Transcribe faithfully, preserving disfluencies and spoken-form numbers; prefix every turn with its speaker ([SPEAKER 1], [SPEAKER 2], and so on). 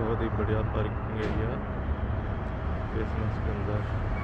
[SPEAKER 1] बहुत ही बढ़िया parking area Christmas के अंदर।